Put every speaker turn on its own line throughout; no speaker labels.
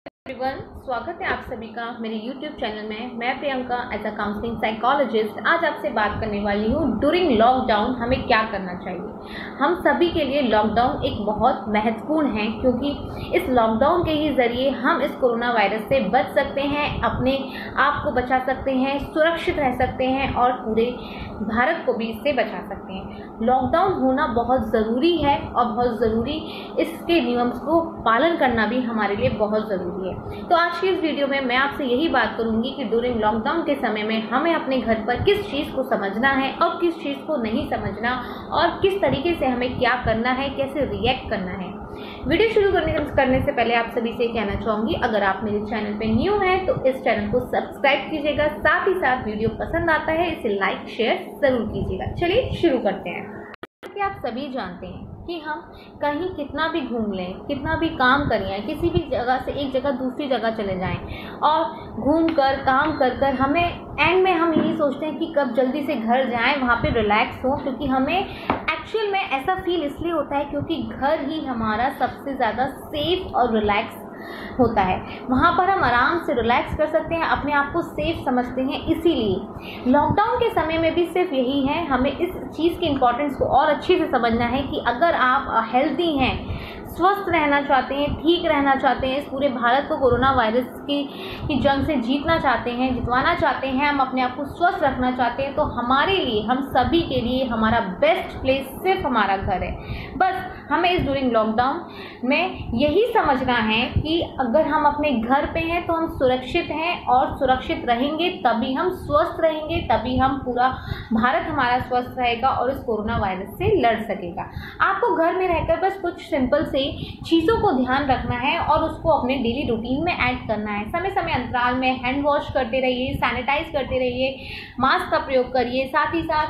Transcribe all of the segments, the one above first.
Everyone, स्वागत है आप सभी का मेरे YouTube चैनल में। मैं Priyanka as a counselling psychologist आज आपसे बात करने वाली हूँ ड्यूरिंग लॉकडाउन हमें क्या करना चाहिए। हम सभी के लिए लॉकडाउन एक बहुत महत्वपूर्ण है, क्योंकि इस लॉकडाउन के ही ज़रिए हम इस कोरोना वायरस से बच सकते हैं, अपने आप को बचा सकते हैं, सुरक्षित रह सकते हैं और पूरे भारत को भी इससे बचा सकते हैं। लॉकडाउन होना बहुत ज़रूरी है और बहुत ज़रूरी इसके नियम को पालन करना भी हमारे लिए बहुत ज़रूरी है। तो आज की इस वीडियो में मैं आपसे यही बात करूंगी कि ड्यूरिंग लॉकडाउन के समय में हमें अपने घर पर किस चीज़ को समझना है और किस चीज़ को नहीं समझना, और किस तरीके से हमें क्या करना है, कैसे रिएक्ट करना है। वीडियो शुरू करने से पहले आप सभी से कहना चाहूँगी, अगर आप मेरे चैनल पे न्यू हैं तो इस चैनल को सब्सक्राइब कीजिएगा, साथ ही साथ वीडियो पसंद आता है इसे लाइक शेयर ज़रूर कीजिएगा। चलिए शुरू करते हैं। आप सभी जानते हैं कि हम कहीं कितना भी घूम लें, कितना भी काम करें, किसी भी जगह से एक जगह दूसरी जगह चले जाएं और घूम कर काम कर कर हमें एंड में हम यही सोचते हैं कि कब जल्दी से घर जाएं, वहाँ पे रिलैक्स हो, क्योंकि हमें एक्चुअल में ऐसा फील इसलिए होता है क्योंकि घर ही हमारा सबसे ज़्यादा सेफ और रिलैक्स होता है। वहाँ पर हम आराम से रिलैक्स कर सकते हैं, अपने आप को सेफ समझते हैं। इसीलिए लॉकडाउन के समय में भी सिर्फ यही है, हमें इस चीज़ की इम्पोर्टेंस को और अच्छे से समझना है कि अगर आप हेल्दी हैं, स्वस्थ रहना चाहते हैं, ठीक रहना चाहते हैं, इस पूरे भारत को कोरोना वायरस की जंग से जीतना चाहते हैं, जितवाना चाहते हैं, हम अपने आप को स्वस्थ रखना चाहते हैं, तो हमारे लिए, हम सभी के लिए हमारा बेस्ट प्लेस सिर्फ हमारा घर है। बस हमें इस ड्यूरिंग लॉकडाउन में यही समझना है कि अगर हम अपने घर पे हैं तो हम सुरक्षित हैं, और सुरक्षित रहेंगे तभी हम स्वस्थ रहेंगे, तभी हम पूरा भारत हमारा स्वस्थ रहेगा और इस कोरोना वायरस से लड़ सकेगा। आपको घर में रहकर बस कुछ सिंपल से चीज़ों को ध्यान रखना है और उसको अपने डेली रूटीन में ऐड करना है। समय समय अंतराल में हैंड वॉश करते रहिए, सैनिटाइज करते रहिए, मास्क का प्रयोग करिए, साथ ही साथ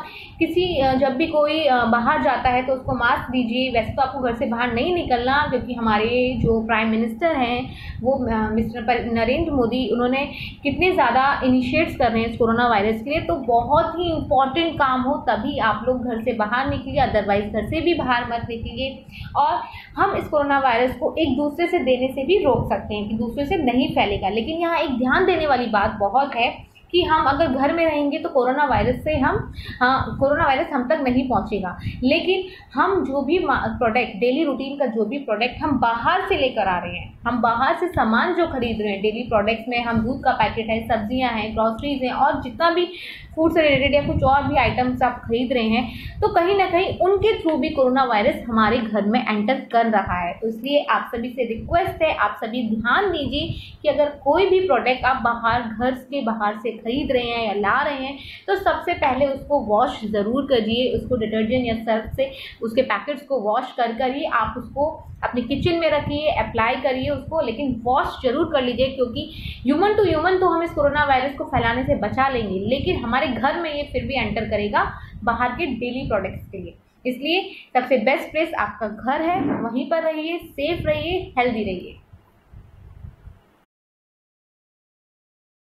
जब भी कोई बाहर जाता है तो उसको मास्क दीजिए। वैसे तो आपको घर से बाहर नहीं निकलना, क्योंकि हमारे जो प्राइम मिनिस्टर हैं वो मिस्टर नरेंद्र मोदी, उन्होंने कितने ज़्यादा इनिशिएट्स कर रहे हैं इस कोरोना वायरस के लिए। तो बहुत ही इम्पॉर्टेंट काम हो तभी आप लोग घर से बाहर निकलिए, अदरवाइज घर से भी बाहर मत निकलिए। और हम इस कोरोना वायरस को एक दूसरे से देने से भी रोक सकते हैं कि दूसरे से नहीं फैलेगा। लेकिन यहाँ एक ध्यान देने वाली बात बहुत है कि हम अगर घर में रहेंगे तो कोरोना वायरस हम तक नहीं पहुंचेगा। लेकिन हम जो भी प्रोडक्ट, डेली रूटीन का जो भी प्रोडक्ट हम बाहर से लेकर आ रहे हैं, हम बाहर से सामान जो खरीद रहे हैं डेली प्रोडक्ट्स में, हम दूध का पैकेट है, सब्जियां हैं, ग्रॉसरीज हैं, और जितना भी फूड से रिलेटेड या कुछ और भी आइटम्स आप खरीद रहे हैं, तो कहीं ना कहीं उनके थ्रू भी कोरोना वायरस हमारे घर में एंटर कर रहा है। तो इसलिए आप सभी से रिक्वेस्ट है, आप सभी ध्यान दीजिए कि अगर कोई भी प्रोडक्ट आप घर के बाहर से खरीद रहे हैं या ला रहे हैं तो सबसे पहले उसको वॉश ज़रूर करिए। उसको डिटर्जेंट या सर्फ से उसके पैकेट्स को वॉश कर ही आप उसको अपने किचन में रखिए, अप्लाई करिए उसको, लेकिन वॉश जरूर कर लीजिए, क्योंकि ह्यूमन टू ह्यूमन तो हम इस कोरोना वायरस को फैलाने से बचा लेंगे, लेकिन हमारे घर में ये फिर भी एंटर करेगा बाहर के डेली प्रोडक्ट्स के लिए। इसलिए सबसे बेस्ट प्लेस आपका घर है, वहीं पर रहिए, सेफ रहिए, हेल्दी रहिए।